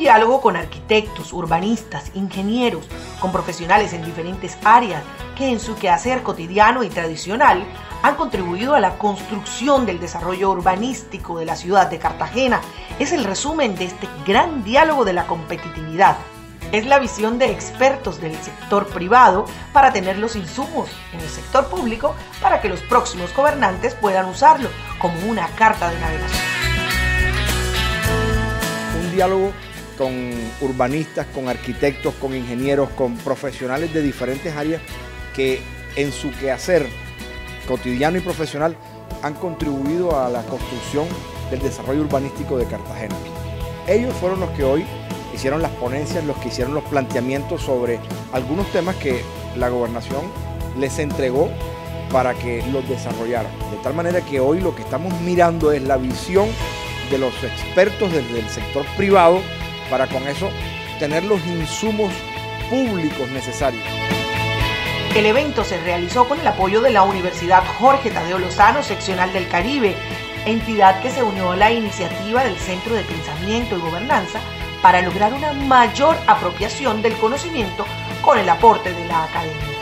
diálogo con arquitectos, urbanistas, ingenieros, con profesionales en diferentes áreas que en su quehacer cotidiano y tradicional han contribuido a la construcción del desarrollo urbanístico de la ciudad de Cartagena. Es el resumen de este gran diálogo de la competitividad. Es la visión de expertos del sector privado para tener los insumos en el sector público para que los próximos gobernantes puedan usarlo como una carta de navegación. Un diálogo con urbanistas, con arquitectos, con ingenieros, con profesionales de diferentes áreas que en su quehacer cotidiano y profesional han contribuido a la construcción del desarrollo urbanístico de Cartagena. Ellos fueron los que hoy hicieron las ponencias, los que hicieron los planteamientos sobre algunos temas que la gobernación les entregó para que los desarrollaran. De tal manera que hoy lo que estamos mirando es la visión de los expertos desde el sector privado para con eso tener los insumos públicos necesarios. El evento se realizó con el apoyo de la Universidad Jorge Tadeo Lozano, seccional del Caribe, entidad que se unió a la iniciativa del Centro de Pensamiento y Gobernanza para lograr una mayor apropiación del conocimiento con el aporte de la academia.